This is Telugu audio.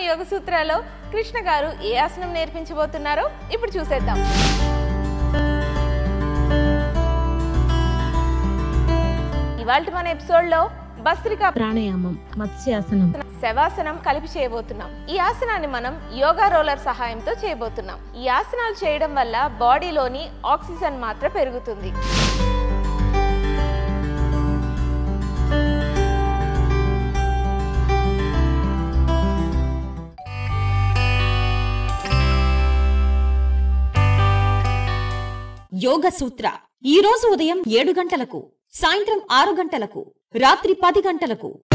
యోగ సూత్రాల్లో కృష్ణ గారు ఏ ఆసనం నేర్పించబోతున్నారో ఇప్పుడు చూసేద్దాం. ఇవాల్టి మన ఎపిసోడ్ లో భస్త్రికా ప్రాణాయామం, మత్స్యాసనం, శవాసనం కలిపి చేయబోతున్నాం. ఈ ఆసనాన్ని మనం యోగా రోలర్ సహాయంతో చేయబోతున్నాం. ఈ ఆసనాలు చేయడం వల్ల బాడీలోని ఆక్సిజన్ మాత్ర పెరుగుతుంది. యోగ సూత్ర ఈ రోజు ఉదయం 7 గంటలకు, సాయంత్రం 6 గంటలకు, రాత్రి 10 గంటలకు.